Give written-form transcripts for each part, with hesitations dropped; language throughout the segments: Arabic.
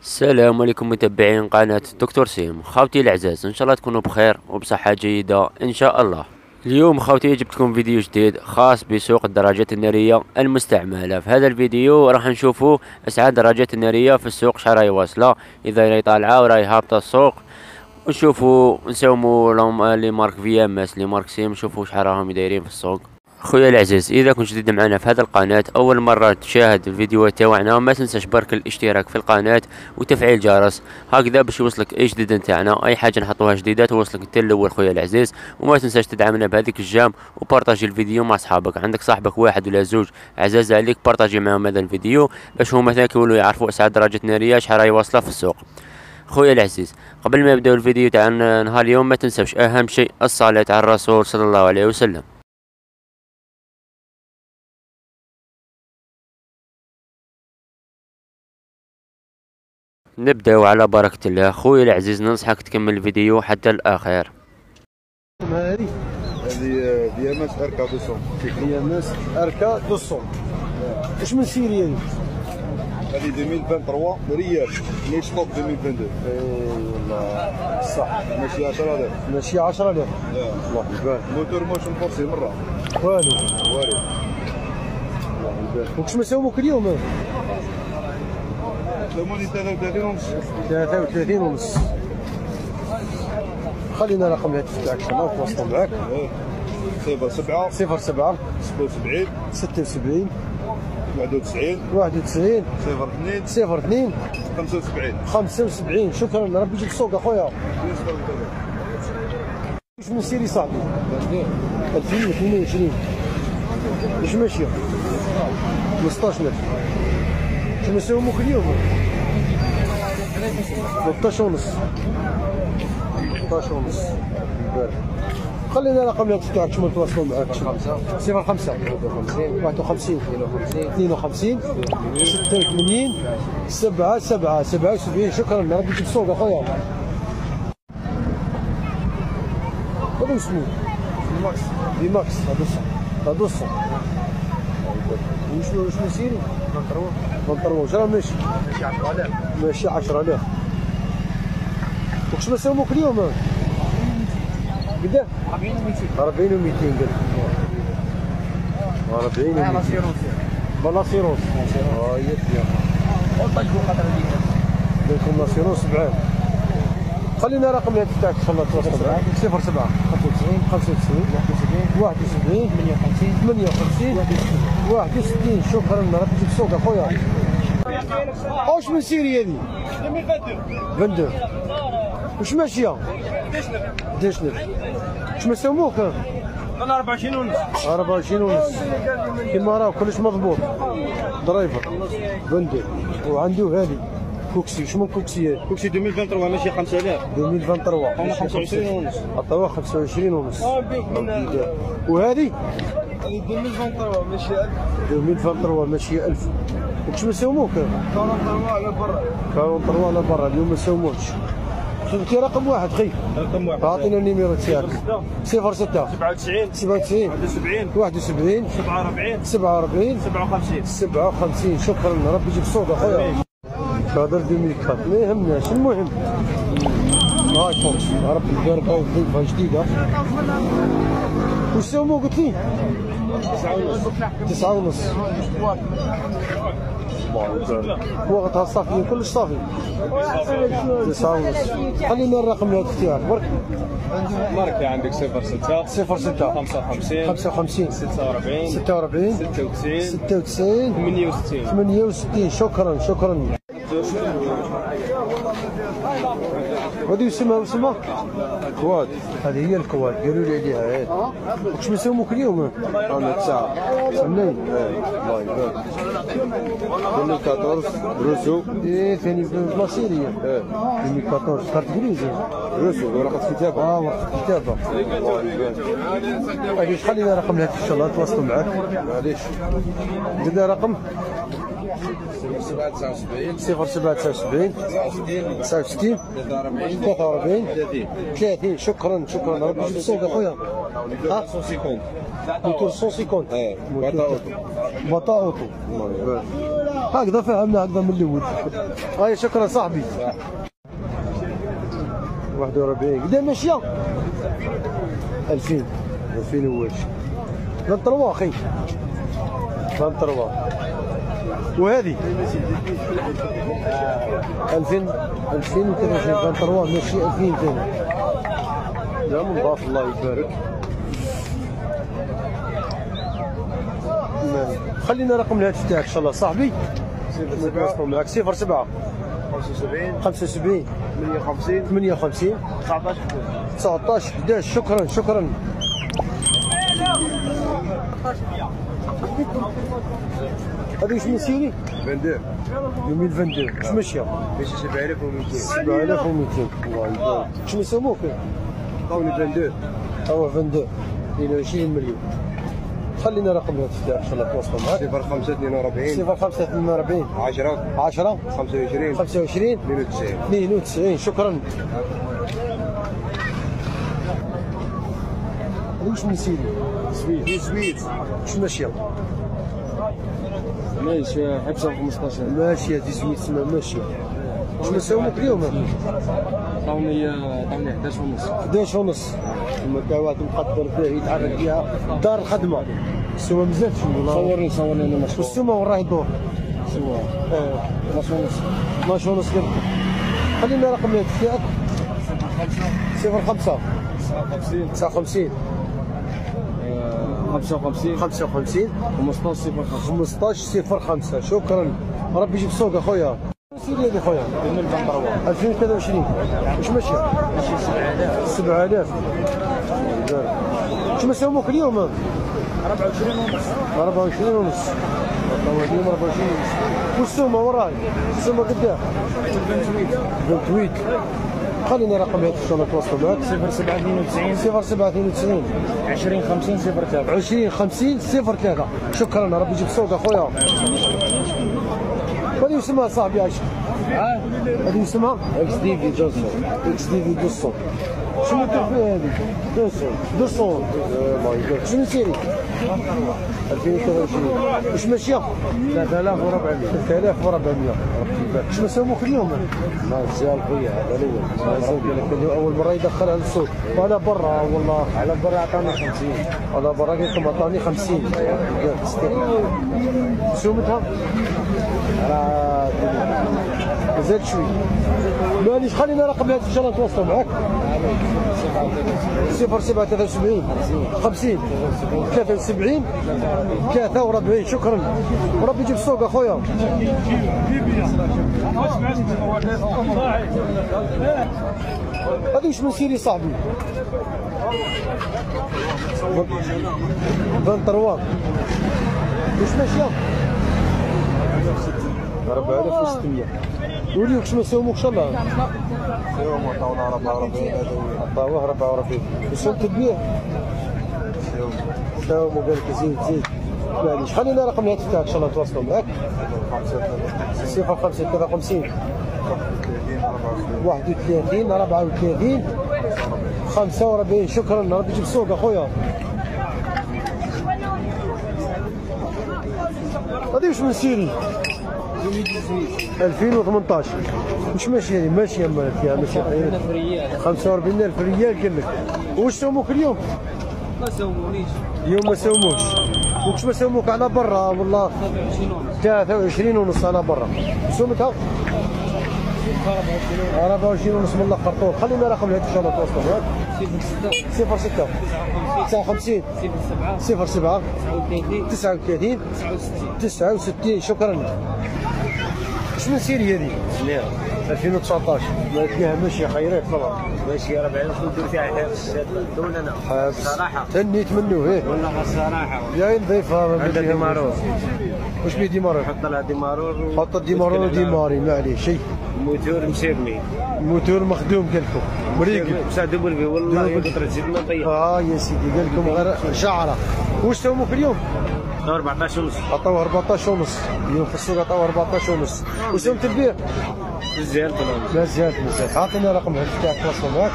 السلام عليكم متابعين قناة دكتور سيم. خاوتي الأعزاء، إن شاء الله تكونوا بخير وبصحة جيدة إن شاء الله. اليوم خاوتي جبت لكم فيديو جديد خاص بسوق الدراجات النارية المستعملة. في هذا الفيديو راح نشوفوا أسعار الدراجات النارية في السوق، شحال راهي واصلة، إذا راهي طالعة وراهي هابطة السوق، ونشوفوا نساوموا لهم لي مارك في ام اس لي مارك سيم، نشوفوا شحال راهم دايرين في السوق. خويا العزيز، اذا كنت جديد معنا في هذا القناه، اول مره تشاهد الفيديوهات تاعنا، ما تنساش برك الاشتراك في القناه وتفعيل الجرس هكذا باش يوصلك اي جديد نتاعنا، اي حاجه نحطوها جديده توصلك انت الاول خويا العزيز. وما تنساش تدعمنا بهذيك الجام وبارطاجي الفيديو مع صحابك. عندك صاحبك واحد ولا زوج عزاز عليك، بارطاجي معهم هذا الفيديو باش هما مثلا يولوا يعرفوا اسعار دراجات ناريه شحال راهي واصله في السوق. خويا العزيز، قبل ما نبداو الفيديو تاع نهار اليوم، ما تنساوش اهم شيء الصلاه على الرسول صلى الله عليه وسلم. نبداو على بركة الله. خويا العزيز، ننصحك تكمل الفيديو حتى الآخر. هذه دي ام اس اركا 200. دي ام اس اركا 200. واش من سيريا هذه؟ هذه 2023 ريال، لي ستوك 2022. اي والله صح، ماشي 10000. ماشي 10000. الله يبارك. موتور موشن فورسي مرة والو. الله يبارك. واش مساوموك اليوم؟ ساوموني 33 ونص. 33 ونص. خلينا رقم الهاتف تاعك شنو نتواصلوا معاك. 07 77 76 91 02 75. شكرا، ربي يجيك السوق اخويا. واش من سيري صاحبي؟ 2022. واش ماشيه؟ 15000. شنو نساوموك اليوم؟ 13 ونص. 13 ونص. خلينا رقم الهاتف تاعك شنو نتواصلوا معاك. 05 51 52 86 77. شكرا، ربي يجيب السوق اخويا. هذا اسمه دي ماكس. هذا صح. واش سيري؟ بنطروه. واش راه ماشي؟ ماشي 10000. واش مساوموك اليوم؟ قدا 40 و200 قال 40 و200. بلاسيروس. هي ديال وطيقوا خاطر قال لكم لاسيروس 70. خلينا رقم الهاتف تاعك ان شاء الله تواصل معاك. 07 95 71 58 61. شكرا، ربي يجيك السوق اخويا. واش من سيري هذه؟ 22. واش ماشيه؟ 19. واش مساوموك؟ انا 24 ونص. 24 ونص كيما راه كلش مضبوط. درايفر 22. وعنده هذه كوكسي. شمن كوكسي هذه؟ كوكسي 2023 ماشي 5000. 2023 انا 25 ونص. عطاوها 25 ونص. وهذه 2023 ماشي 1000. 2023 ماشي 1000. واش مساوموك؟ 43 على برا. 43 على برا. اليوم ما ساوموكش. خذتي رقم واحد خي. رقم واحد. اعطينا النيميرو تاعك. 06 97 71 71 47 57. شكرا، ربي يجيب الصوت اخويا. هذا 2004 ما يهمناش، المهم ايفون ربي يبارك ويضيفها جديده. واش ساومو قلت لي؟ 9 ونص. وقتها صافي كلش صافي. 9 ونص. خلينا الرقم الهاتف تاعك برك. ماركة عندك 06 55 46 96 68. شكرا. هذه يسمى كواد. هذه هي الكواد قالوا لي عليها هذه. واش مساوموك اليوم؟ انا 9 سنين. الله يبارك. 2014 روسو. ايه ثاني بلاصيريه. 2014 كارت جريزه. روسو ورقة كتابة. ورقة كتابة. الله يبارك. معليش خلينا رقم الهاتف ان شاء الله نتواصلوا معاك. معليش. قلنا رقم 07 79 69 43 30. شكرا، ربي يجيب الصوت اخويا. 150. موتور 150. باطا اوتو. باطا اوتو. الله يبارك. هكذا فهمنا هكذا من الاول. هاي شكرا صاحبي. 41 قدا ماشيه 2000 واش 23 اخي 23. وهذه 2023 ماشي 2000 ثاني. لا مضاف الله يبارك. خلينا رقم الهاتف تاعك ان شاء الله صاحبي. 07 معك 07 75 58 19 11. شكرا شكرا. هذه واش من سيري؟ 2022 واش ماشيه؟ ماشي 7200 7200 الله يبارك. شنو يسموك؟ عطاوني 22 هو 22 22 مليون. خلينا رقم الهاتف تاعك ان شاء الله تواصلوا معك. 05 42 05 42 10 25 92 92. شكرا. واش من سيدي؟ سويت واش ماشيه؟ ماشي حبسه 15 ماشيه 18 سنه ماشيه. واش مساومك اليوم؟ عطاوني 11 ونص 11 ونص. المكاوات مقدر فيه يتحرك فيها دار الخدمه. السومه مزالتش والله. صورني انا مشروع. والسومه وين راهي الدور؟ سوا 12 ونص 12 ونص درهم. خلينا رقم الهاتف تاعك. 05 59 55 55 15 05. شكرا. ربي يجيب سوق اخويا. سيدي هذه خويا 2023 واش ماشي؟ ماشي 7000. واش مساوموك اليوم؟ 24 ونص 24 ونص. اليوم 24 ونص. والسومه وراي السومه قداه 28. خلينا رقم الهاتف ان شاء الله تواصلوا معك. 07 92 07 92 20 50 03 20 50 03. شكرا. ربي يجيب سوق اخويا. هذه اسمها صاحبي عايش. هذه اسمها اكس دي في جونسون. اكس دي في 200. شنو درت فيها هذه؟ 200 ماي جاد. شنو سيري؟ 2023 واش ماشيه؟ 3400 3400. ربي يبارك. واش مساوموك اليوم؟ مازال خويا هذا الاول. اول مره يدخلها للسوق. وعلى برا والله على برا عطاني 50 على برا قلت لكم عطاني 50. سومتها؟ راه زاد شوي. معليش خلينا رقم الهاتف ان شاء الله نتواصلوا معك. 07 73 50 73 43. شكرا. وربي يجيب السوق اخويا. هذه واش من سيري صاحبي؟ 23 واش ماشيه؟ 4600. ولي واش ما ساوموك ان شاء الله؟ يوم عطاونا 44 عطاوه 44. وصلت البيع؟ ساوموا قال لك زيد. معليش خلينا رقم الهاتف تاعك ان شاء الله نتواصلوا معك. 05 53 31 34 45. شكرا. ربي يجيب السوق اخويا. هذه واش من سيري؟ 2018 واش ماشي هذه؟ ماشيه فيها ماشي 45000 ريال قال لك. واش ساوموك اليوم؟ ما ساومونيش اليوم ما ساوموش. واش ما ساوموك على برا والله؟ 23 ونص على برا. سومتها 24 ونص من الاخر طول. خلينا رقم الهاتف ان شاء الله تواصلوا معك. 06 59 07 39 69. شكرا. واش من سيري هذه؟ 2019 ما فيها ماشي خيرات طبعا. ماشي 40 ندير فيها حبس دون انا صراحه تنيت منه والله الصراحه. يا نضيفها عندها ديمارور. واش بيه ديمارور؟ حط لها ديمارور حط ديمارور وديماري ما عليه شيء. موتور مسيرني الموتور مخدوم قال لكم مريقل بصح دوبل في والله قطره زيد ما طيح. يا سيدي قال لكم غير شعره. واش ساوموك اليوم؟ 14 ونص. عطاوه 14 ونص. اليوم في السوق عطاوه 14 ونص. واش ساومت البيع؟ مزيان مزيان. عطينا رقم الهاتف تاعك تواصلوا معك.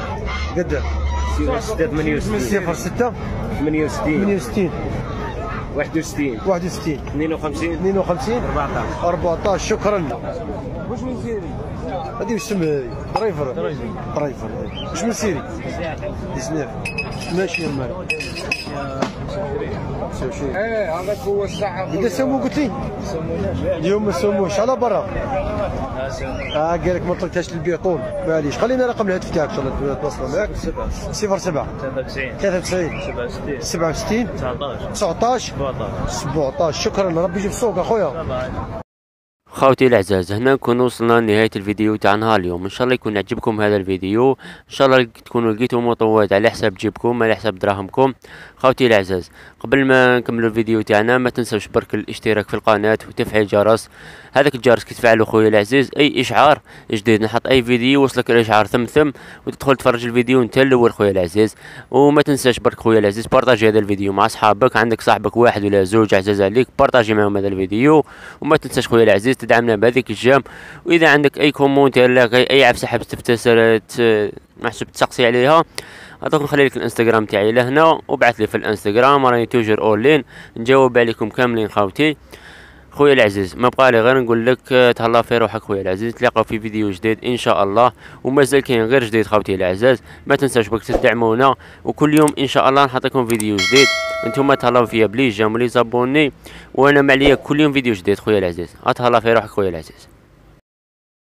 قد 06 68 06 68 61 61 52 52 14 14. شكرا. واش من سيري هذه؟ واش اسمها؟ درايفر. واش من سيري؟ 19. ماشي يا مالك. 25. هذاك هو الصح. بدا سمو قلت لي؟ اليوم ما سموش على برا. قال لك ما طلقتهاش للبيع طول. معليش خلينا رقم الهاتف تاعك ان شاء الله نتواصلوا معاك. 07 93 67 19 17. شكرا. ربي يجيب السوق اخويا. خوتي الاعزاء، هنا نكون وصلنا لنهايه الفيديو تاع نهار اليوم. ان شاء الله يكون عجبكم هذا الفيديو، ان شاء الله تكونوا لقيتوا مطوات على حساب جيبكم على حساب دراهمكم. خوتي الاعزاء، قبل ما نكملوا الفيديو تاعنا ما تنسوش برك الاشتراك في القناه وتفعيل الجرس. هذاك الجرس كي تفعلوا خويا العزيز اي اشعار جديد نحط اي فيديو وصلك الاشعار ثم وتدخل تفرج الفيديو نتا الاول خويا العزيز. وما تنساش برك خويا العزيز بارطاجي هذا الفيديو مع صحابك، عندك صاحبك واحد ولا زوج عزاز عليك بارطاجي معهم هذا الفيديو. وما تنساش خويا العزيز تدعمنا بهذيك الجام. واذا عندك اي كومونتير ولا اي عفسه حاب تستفسر محسوب تسقسي عليها، هذوك نخلي لك الانستغرام تاعي لهنا وابعث لي في الانستغرام، راني توجور اونلاين نجاوب عليكم كاملين خوتي. خويا العزيز ما بقى لي غير نقول لك تهلا في روحك خويا العزيز، نتلاقاو في فيديو جديد ان شاء الله. ومازال كاين غير جديد خوتي العزاز، ما تنساوش بك تدعمونا وكل يوم ان شاء الله نحط لكم فيديو جديد. انتم تهلاو فيا بلي جام ولي زابوني، وانا معليا كل يوم فيديو جديد خويا العزيز. تهلا في روحك خويا العزيز.